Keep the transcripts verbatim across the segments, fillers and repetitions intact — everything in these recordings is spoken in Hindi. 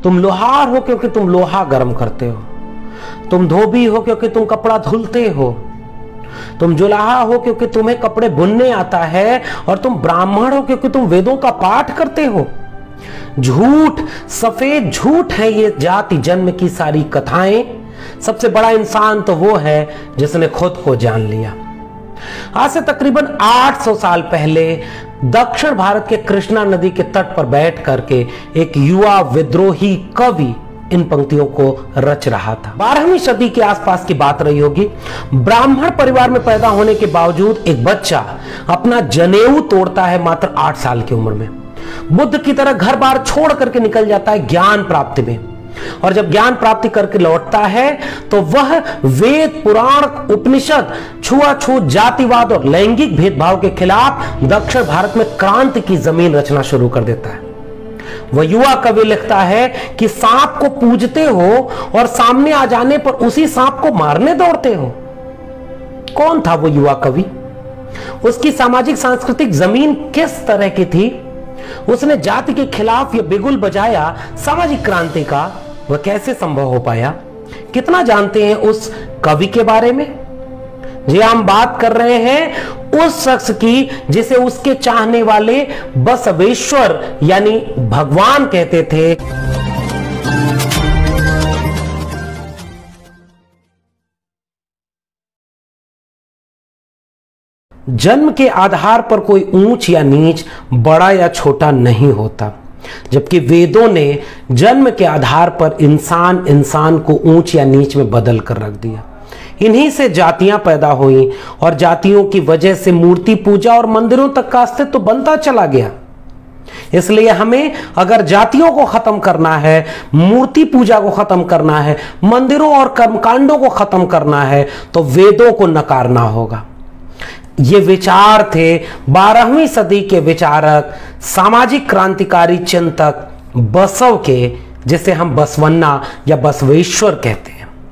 तुम लोहार हो क्योंकि तुम लोहा गर्म करते हो, तुम धोबी हो क्योंकि तुम कपड़ा धुलते हो, तुम जुलाहा हो क्योंकि तुम्हें कपड़े बुनने आता है, और तुम ब्राह्मण हो क्योंकि तुम वेदों का पाठ करते हो। झूठ, सफेद झूठ है ये जाति जन्म की सारी कथाएं। सबसे बड़ा इंसान तो वो है जिसने खुद को जान लिया। आज से तकरीबन आठ सौ साल पहले दक्षिण भारत के कृष्णा नदी के तट पर बैठ करके एक युवा विद्रोही कवि इन पंक्तियों को रच रहा था। बारहवीं सदी के आसपास की बात रही होगी। ब्राह्मण परिवार में पैदा होने के बावजूद एक बच्चा अपना जनेऊ तोड़ता है मात्र आठ साल की उम्र में। बुद्ध की तरह घर बार छोड़ करके निकल जाता है ज्ञान प्राप्ति में, और जब ज्ञान प्राप्ति करके लौटता है तो वह वेद, पुराण, उपनिषद, छुआछूत, जातिवाद और लैंगिक भेदभाव के खिलाफ दक्षिण भारत में क्रांति की जमीन रचना शुरू कर देता है। वह युवा कवि लिखता है कि सांप को पूजते हो और सामने आ जाने पर उसी सांप को मारने दौड़ते हो। कौन था वो युवा कवि? उसकी सामाजिक सांस्कृतिक जमीन किस तरह की थी? उसने जाति के खिलाफ यह बिगुल बजाया सामाजिक क्रांति का, वह कैसे संभव हो पाया? कितना जानते हैं उस कवि के बारे में? जी, हम बात कर रहे हैं उस शख्स की जिसे उसके चाहने वाले बसवेश्वर यानी भगवान कहते थे। जन्म के आधार पर कोई ऊंच या नीच, बड़ा या छोटा नहीं होता, जबकि वेदों ने जन्म के आधार पर इंसान इंसान को ऊंच या नीच में बदल कर रख दिया। इन्हीं से जातियां पैदा हुई और जातियों की वजह से मूर्ति पूजा और मंदिरों तक का अस्तित्व बनता चला गया। इसलिए हमें अगर जातियों को खत्म करना है, मूर्ति पूजा को खत्म करना है, मंदिरों और कर्मकांडों को खत्म करना है, तो वेदों को नकारना होगा। ये विचार थे बारहवीं सदी के विचारक, सामाजिक क्रांतिकारी चिंतक बसव के, जिसे हम बसवन्ना या बसवेश्वर कहते हैं।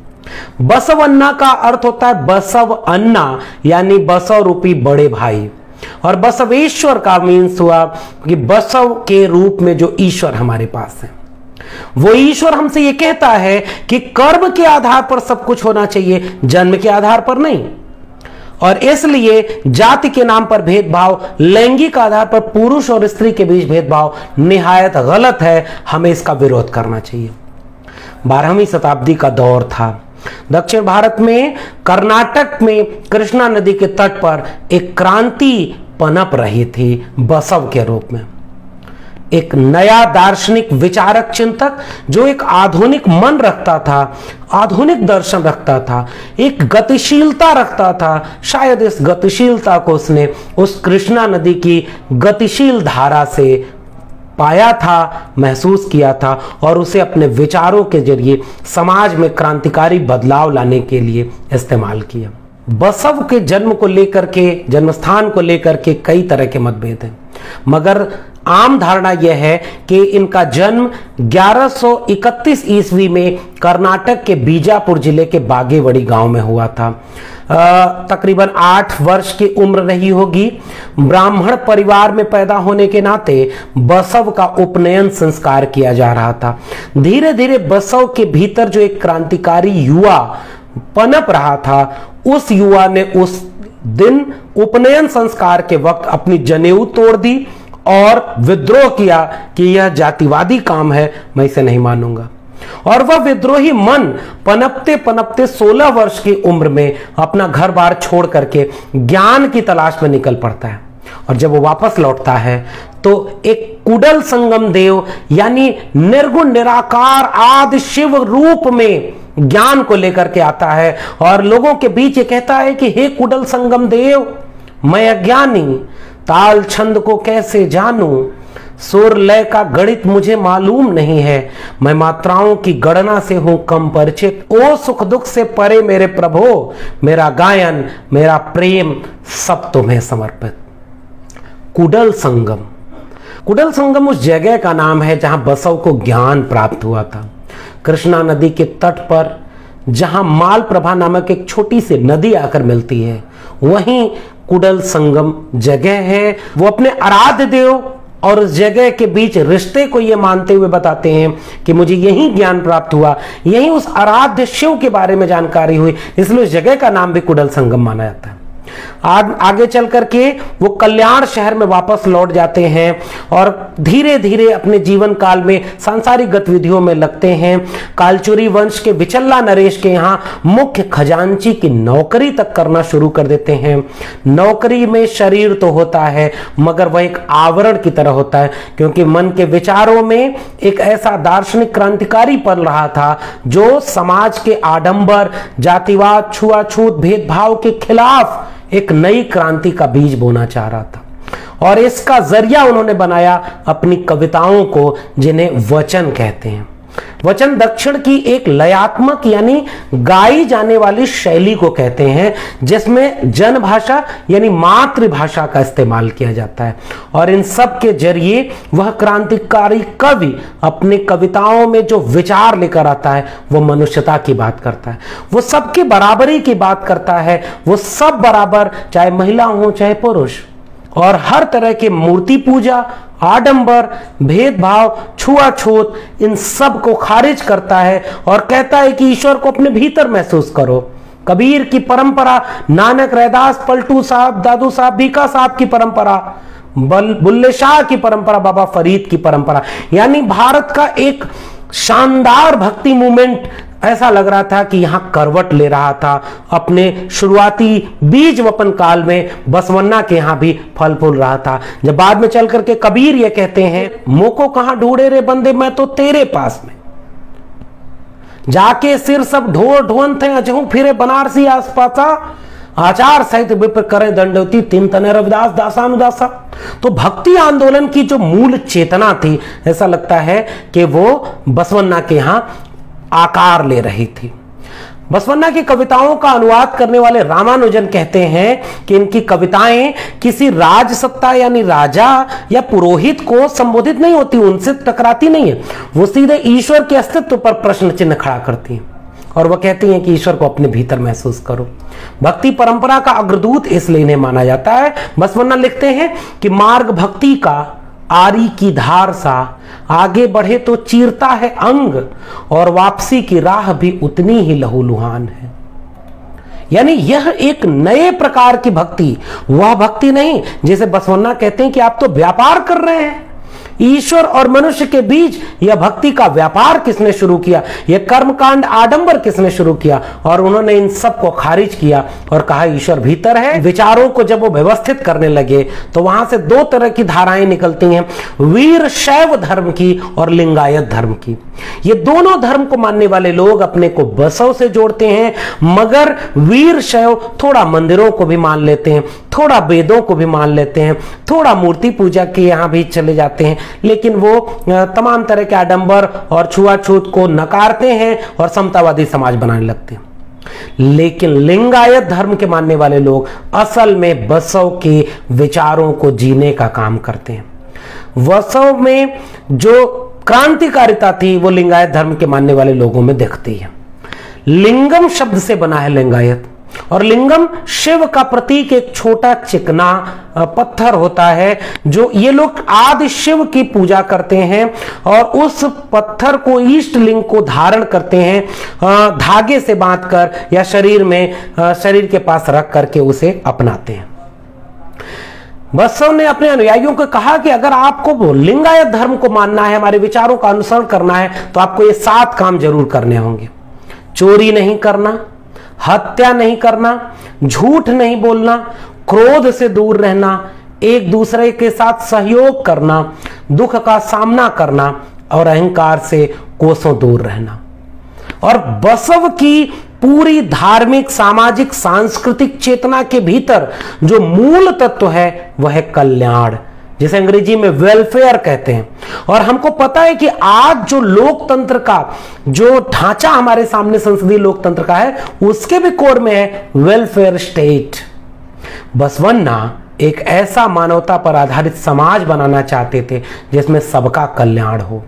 बसवन्ना का अर्थ होता है बसव अन्ना, यानी बसव रूपी बड़े भाई, और बसवेश्वर का मीन्स हुआ कि बसव के रूप में जो ईश्वर हमारे पास है। वो ईश्वर हमसे ये कहता है कि कर्म के आधार पर सब कुछ होना चाहिए, जन्म के आधार पर नहीं। और इसलिए जाति के नाम पर भेदभाव, लैंगिक आधार पर पुरुष और स्त्री के बीच भेदभाव निहायत गलत है, हमें इसका विरोध करना चाहिए। बारहवीं शताब्दी का दौर था। दक्षिण भारत में कर्नाटक में कृष्णा नदी के तट पर एक क्रांति पनप रही थी बसव के रूप में। एक नया दार्शनिक विचारक चिंतक जो एक आधुनिक मन रखता था, आधुनिक दर्शन रखता था, एक गतिशीलता रखता था। शायद इस गतिशीलता को उसने उस कृष्णा नदी की गतिशील धारा से पाया था, महसूस किया था, और उसे अपने विचारों के जरिए समाज में क्रांतिकारी बदलाव लाने के लिए इस्तेमाल किया। बसव के जन्म को लेकर के, जन्मस्थान को लेकर के कई तरह के मतभेद हैं, मगर आम धारणा यह है कि इनका जन्म ग्यारह सौ इकतीस ईस्वी में कर्नाटक के बीजापुर जिले के बागेवड़ी गांव में हुआ था। तकरीबन आठ वर्ष की उम्र रही होगी। ब्राह्मण परिवार में पैदा होने के नाते बसव का उपनयन संस्कार किया जा रहा था। धीरे धीरे बसव के भीतर जो एक क्रांतिकारी युवा पनप रहा था, उस युवा ने उस दिन उपनयन संस्कार के वक्त अपनी जनेऊ तोड़ दी और विद्रोह किया कि यह जातिवादी काम है, मैं इसे नहीं मानूंगा। और वह विद्रोही मन पनपते पनपते सोलह वर्ष की उम्र में अपना घर बार छोड़ करके ज्ञान की तलाश में निकल पड़ता है। और जब वो वापस लौटता है तो एक कुडल संगम देव यानी निर्गुण निराकार आदि शिव रूप में ज्ञान को लेकर के आता है और लोगों के बीच ये कहता है कि हे कुडल संगम देव, मैं अज्ञानी ताल छंद को कैसे जानूं, सुर लय का गणित मुझे मालूम नहीं है, मैं मात्राओं की गणना से हूं कम परिचित। ओ सुख दुख से परे मेरे प्रभो, मेरा गायन मेरा प्रेम सब तुम्हें समर्पित। कुडल संगम, कुडल संगम उस जगह का नाम है जहां बसव को ज्ञान प्राप्त हुआ था। कृष्णा नदी के तट पर जहां मालप्रभा नामक एक छोटी सी नदी आकर मिलती है, वहीं कुडल संगम जगह है। वो अपने आराध्य देव और उस जगह के बीच रिश्ते को ये मानते हुए बताते हैं कि मुझे यही ज्ञान प्राप्त हुआ, यही उस आराध्य शिव के बारे में जानकारी हुई, इसलिए उस जगह का नाम भी कुडल संगम माना जाता है। आग, आगे चल करके वो कल्याण शहर में वापस लौट जाते हैं और धीरे धीरे अपने जीवन काल में सांसारिक गतिविधियों में लगते हैं। कालचुरी वंश के बिचल्ला नरेश के यहाँ मुख्य खजांची की नौकरी तक करना शुरू कर देते हैं। नौकरी में शरीर तो होता है मगर वह एक आवरण की तरह होता है, क्योंकि मन के विचारों में एक ऐसा दार्शनिक क्रांतिकारी पल रहा था जो समाज के आडंबर, जातिवाद, छुआछूत, भेदभाव के खिलाफ एक नई क्रांति का बीज बोना चाह रहा था और इसका जरिया उन्होंने बनाया अपनी कविताओं को, जिन्हें वचन कहते हैं। वचन दक्षिण की एक लयात्मक यानी गाई जाने वाली शैली को कहते हैं, जिसमें जन भाषा यानी मातृभाषा का इस्तेमाल किया जाता है और इन सब के जरिए वह क्रांतिकारी कवि अपनी कविताओं में जो विचार लेकर आता है वो मनुष्यता की बात करता है, वो सबकी बराबरी की बात करता है, वो सब बराबर, चाहे महिला हो चाहे पुरुष, और हर तरह के मूर्ति पूजा, आडंबर, भेदभाव, छुआछूत, इन सब को खारिज करता है और कहता है कि ईश्वर को अपने भीतर महसूस करो। कबीर की परंपरा, नानक, रैदास, पलटू साहब, दादू साहब, भीखा साहब की परंपरा, बुल्ले शाह की परंपरा, बाबा फरीद की परंपरा, यानी भारत का एक शानदार भक्ति मूवमेंट ऐसा लग रहा था कि यहां करवट ले रहा था। अपने शुरुआती बीज वपन काल में बसवन्ना के यहां भी फल फूल रहा था, जब बाद में चल करके कबीर ये कहते हैं, मोको कहां ढूंढे रे बंदे, मैं तो तेरे पास में जाके सिर सब ढोर ढोन थे, अजहू फिरे बनारसी आसपासा, आचार सहित विप्र करे दंडवती, तीन तने रविदास दासानुदासा। तो भक्ति आंदोलन की जो मूल चेतना थी, ऐसा लगता है कि वो बसवन्ना के यहां आकार ले रही थी। बसवन्ना की कविताओं का अनुवाद करने वाले रामानुजन कहते हैं कि इनकी कविताएं किसी राजसत्ता यानी राजा या पुरोहित को संबोधित नहीं होती, उनसे टकराती नहीं है, वो सीधे ईश्वर के अस्तित्व पर प्रश्न चिन्ह खड़ा करती हैं और वह कहती हैं कि ईश्वर को अपने भीतर महसूस करो। भक्ति परंपरा का अग्रदूत इसलिए इन्हें माना जाता है। बसवन्ना लिखते हैं कि मार्ग भक्ति का आरी की धार सा, आगे बढ़े तो चीरता है अंग और वापसी की राह भी उतनी ही लहूलुहान है। यानी यह एक नए प्रकार की भक्ति, वह भक्ति नहीं जिसे बसवन्ना कहते हैं कि आप तो व्यापार कर रहे हैं। ईश्वर और मनुष्य के बीच यह भक्ति का व्यापार किसने शुरू किया, यह कर्मकांड आडंबर किसने शुरू किया, और उन्होंने इन सब को खारिज किया और कहा ईश्वर भीतर है। विचारों को जब वो व्यवस्थित करने लगे तो वहां से दो तरह की धाराएं निकलती हैं, वीर शैव धर्म की और लिंगायत धर्म की। ये दोनों धर्म को मानने वाले लोग अपने को बसव से जोड़ते हैं, मगर वीर शैव थोड़ा मंदिरों को भी मान लेते हैं, थोड़ा वेदों को भी मान लेते हैं, थोड़ा मूर्ति पूजा के यहां भी चले जाते हैं, लेकिन वो तमाम तरह के आडंबर और छुआछूत को नकारते हैं और समतावादी समाज बनाने लगते हैं। लेकिन लिंगायत धर्म के मानने वाले लोग असल में बसव के विचारों को जीने का काम करते हैं। बसव में जो क्रांतिकारिता थी वो लिंगायत धर्म के मानने वाले लोगों में दिखती है। लिंगम शब्द से बना है लिंगायत, और लिंगम शिव का प्रतीक एक छोटा चिकना पत्थर होता है जो ये लोग आदि शिव की पूजा करते हैं और उस पत्थर को ईष्ट लिंग को धारण करते हैं, धागे से बांधकर या शरीर में शरीर के पास रख करके उसे अपनाते हैं। बसव ने अपने अनुयायियों को कहा कि अगर आपको लिंगायत धर्म को मानना है, हमारे विचारों का अनुसरण करना है, तो आपको ये सात काम जरूर करने होंगे। चोरी नहीं करना, हत्या नहीं करना, झूठ नहीं बोलना, क्रोध से दूर रहना, एक दूसरे के साथ सहयोग करना, दुख का सामना करना और अहंकार से कोसों दूर रहना। और बसव की पूरी धार्मिक, सामाजिक, सांस्कृतिक चेतना के भीतर जो मूल तत्व है वह है कल्याण, जिसे अंग्रेजी में वेलफेयर कहते हैं। और हमको पता है कि आज जो लोकतंत्र का जो ढांचा हमारे सामने संसदीय लोकतंत्र का है, उसके भी कोर में है वेलफेयर स्टेट। बसवन्ना एक ऐसा मानवता पर आधारित समाज बनाना चाहते थे जिसमें सबका कल्याण हो।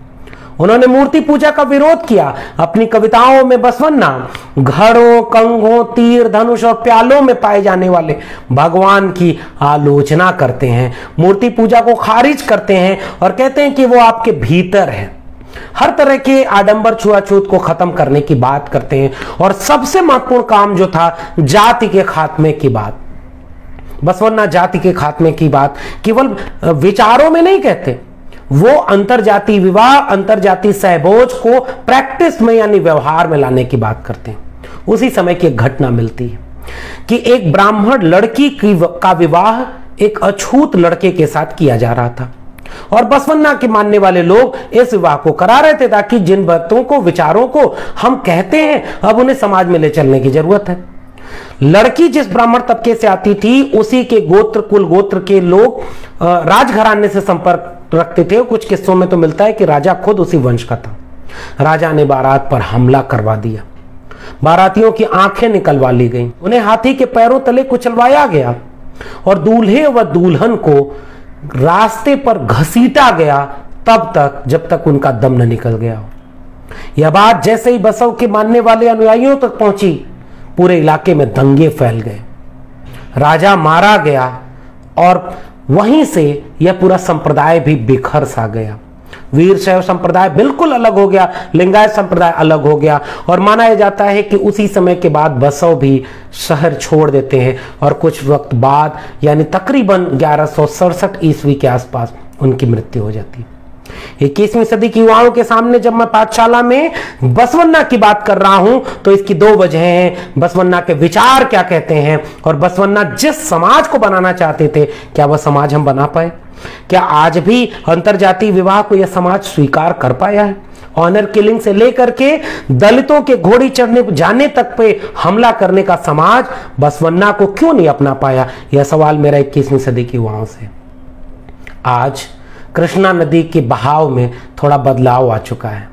उन्होंने मूर्ति पूजा का विरोध किया। अपनी कविताओं में बसवन्ना घड़ों, कंघों, तीर, धनुष और प्यालों में पाए जाने वाले भगवान की आलोचना करते हैं, मूर्ति पूजा को खारिज करते हैं और कहते हैं कि वो आपके भीतर है। हर तरह के आडंबर, छुआछूत को खत्म करने की बात करते हैं और सबसे महत्वपूर्ण काम जो था जाति के खात्मे की बात। बसवन्ना जाति के खात्मे की बात केवल विचारों में नहीं कहते, वो अंतरजातीय विवाह, अंतरजातीय सहभोज को प्रैक्टिस में यानी व्यवहार में लाने की बात करते हैं। उसी समय की एक घटना मिलती है कि एक ब्राह्मण लड़की की का विवाह एक अछूत लड़के के साथ किया जा रहा था और बसवन्ना के मानने वाले लोग इस विवाह को करा रहे थे ताकि जिन बातों को, विचारों को हम कहते हैं अब उन्हें समाज में ले चलने की जरूरत है। लड़की जिस ब्राह्मण तबके से आती थी उसी के गोत्र, कुल गोत्र के लोग राजघराने से संपर्क रखते थे। कुछ किस्सों में तो मिलता है कि राजा खुद उसी वंश का था। राजा ने बारात पर हमला करवा दिया, बारातियों की आंखें निकलवा ली गईं, उन्हें हाथी के पैरों तले कुचलवाया गया और दूल्हे व दुल्हन को रास्ते पर घसीटा गया तब तक जब तक उनका दम न निकल गया हो। यह बात जैसे ही बसव के मानने वाले अनुयायियों तक पहुंची, पूरे इलाके में दंगे फैल गए, राजा मारा गया और वहीं से यह पूरा संप्रदाय भी बिखर सा गया। वीर शैव संप्रदाय बिल्कुल अलग हो गया, लिंगायत संप्रदाय अलग हो गया और माना जाता है कि उसी समय के बाद बसव भी शहर छोड़ देते हैं और कुछ वक्त बाद यानी तकरीबन ग्यारह सौ सड़सठ ईस्वी के आसपास उनकी मृत्यु हो जाती है। इक्कीसवीं सदी की युवाओं के सामने जब मैं पाठशाला में बसवन्ना की बात कर रहा हूं तो इसकी दो वजह हैं। बसवन्ना के विचार क्या कहते हैं और बसवन्ना जिस समाज को बनाना चाहते थे क्या वह समाज हम बना पाए? क्या आज भी अंतरजातीय विवाह को यह समाज स्वीकार कर पाया है? ऑनर किलिंग से लेकर के दलितों के घोड़ी चढ़ने जाने तक पे हमला करने का समाज बसवन्ना को क्यों नहीं अपना पाया? यह सवाल मेरा इक्कीसवीं सदी की युवाओं से। आज कृष्णा नदी के बहाव में थोड़ा बदलाव आ चुका है।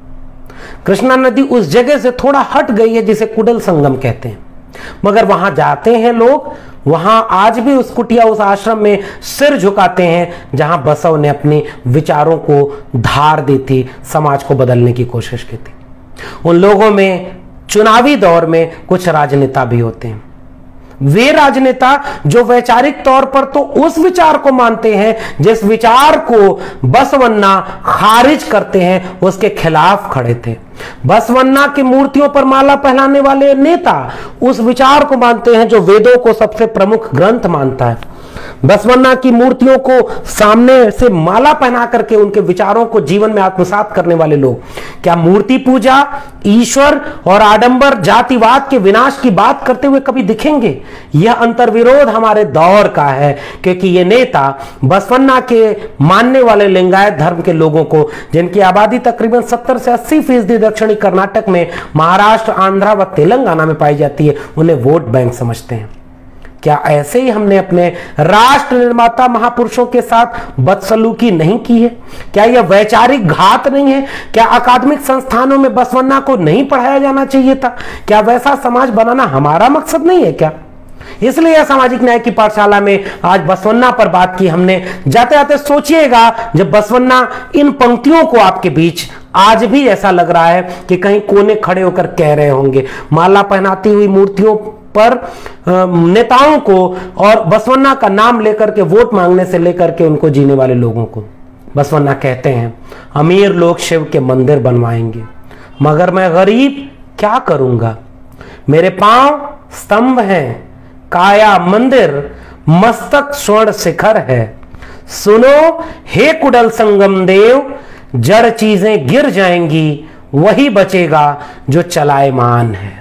कृष्णा नदी उस जगह से थोड़ा हट गई है जिसे कुडल संगम कहते हैं, मगर वहां जाते हैं लोग, वहां आज भी उस कुटिया, उस आश्रम में सिर झुकाते हैं जहां बसव ने अपने विचारों को धार दी थी, समाज को बदलने की कोशिश की थी। उन लोगों में चुनावी दौर में कुछ राजनेता भी होते हैं, वे राजनेता जो वैचारिक तौर पर तो उस विचार को मानते हैं जिस विचार को बसवन्ना खारिज करते हैं, उसके खिलाफ खड़े थे। बसवन्ना की मूर्तियों पर माला पहनाने वाले नेता उस विचार को मानते हैं जो वेदों को सबसे प्रमुख ग्रंथ मानता है। बसवन्ना की मूर्तियों को सामने से माला पहना करके उनके विचारों को जीवन में आत्मसात करने वाले लोग क्या मूर्ति पूजा, ईश्वर और आडंबर, जातिवाद के विनाश की बात करते हुए कभी दिखेंगे? यह अंतर्विरोध हमारे दौर का है, क्योंकि ये नेता बसवन्ना के मानने वाले लिंगायत धर्म के लोगों को, जिनकी आबादी तकरीबन सत्तर से अस्सी फीसदी दक्षिणी कर्नाटक में, महाराष्ट्र, आंध्रा व तेलंगाना में पाई जाती है, उन्हें वोट बैंक समझते हैं। क्या ऐसे ही हमने अपने राष्ट्र निर्माता महापुरुषों के साथ बदसलूकी नहीं की है? क्या यह वैचारिक घात नहीं है? क्या अकादमिक संस्थानों में बसवन्ना को नहीं पढ़ाया जाना चाहिए था? क्या वैसा समाज बनाना हमारा मकसद नहीं है क्या? इसलिए यह सामाजिक न्याय की पाठशाला में आज बसवन्ना पर बात की हमने। जाते जाते सोचिएगा, जब बसवन्ना इन पंक्तियों को आपके बीच आज भी ऐसा लग रहा है कि कहीं कोने खड़े होकर कह रहे होंगे, माला पहनाती हुई मूर्तियों पर नेताओं को और बसवन्ना का नाम लेकर के वोट मांगने से लेकर के उनको जीने वाले लोगों को। बसवन्ना कहते हैं, अमीर लोग शिव के मंदिर बनवाएंगे, मगर मैं गरीब क्या करूंगा? मेरे पांव स्तंभ हैं, काया मंदिर, मस्तक स्वर्ण शिखर है। सुनो हे कुडल संगम देव, जड़ चीजें गिर जाएंगी, वही बचेगा जो चलायमान है।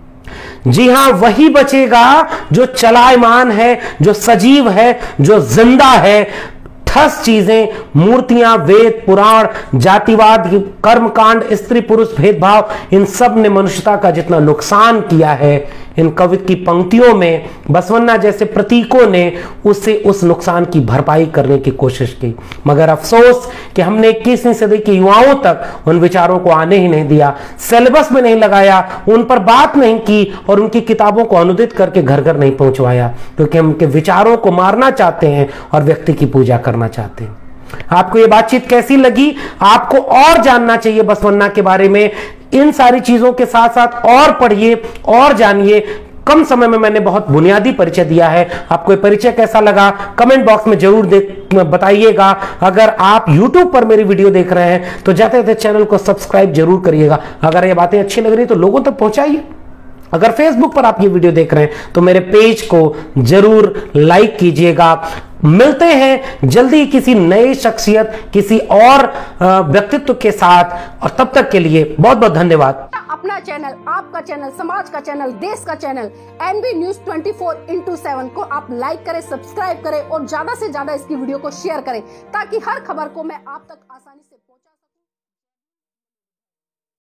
जी हां, वही बचेगा जो चलायमान है, जो सजीव है, जो जिंदा है। ठस चीजें, मूर्तियां, वेद, पुराण, जातिवाद, कर्मकांड, स्त्री पुरुष भेदभाव, इन सब ने मनुष्यता का जितना नुकसान किया है, इन कवि की पंक्तियों में बसवन्ना जैसे प्रतीकों ने उससे उस नुकसान की भरपाई करने की कोशिश की। मगर अफसोस कि हमने इक्कीसवीं सदी के युवाओं तक उन विचारों को आने ही नहीं दिया, सिलेबस में नहीं लगाया, उन पर बात नहीं की और उनकी किताबों को अनुदित करके घर घर नहीं पहुंचवाया, क्योंकि हम उनके विचारों को मारना चाहते हैं और व्यक्ति की पूजा करना चाहते हैं। आपको ये बातचीत कैसी लगी? आपको और जानना चाहिए बसवन्ना के बारे में, इन सारी चीजों के साथ साथ और पढ़िए और जानिए। कम समय में मैंने बहुत बुनियादी परिचय दिया है। आपको ये परिचय कैसा लगा कमेंट बॉक्स में जरूर बताइएगा। अगर आप YouTube पर मेरी वीडियो देख रहे हैं तो जाते जाते चैनल को सब्सक्राइब जरूर करिएगा। अगर ये बातें अच्छी लग रही तो लोगों तक पहुंचाइए। अगर फेसबुक पर आप ये वीडियो देख रहे हैं तो मेरे पेज को जरूर लाइक कीजिएगा। मिलते हैं जल्दी किसी नई शख्सियत, किसी और व्यक्तित्व के साथ, और तब तक के लिए बहुत बहुत धन्यवाद। अपना चैनल, आपका चैनल, समाज का चैनल, देश का channel NB news twenty four into seven को आप लाइक करें, सब्सक्राइब करें और ज्यादा से ज्यादा इसकी वीडियो को शेयर करें ताकि हर खबर को मैं आप तक आसानी से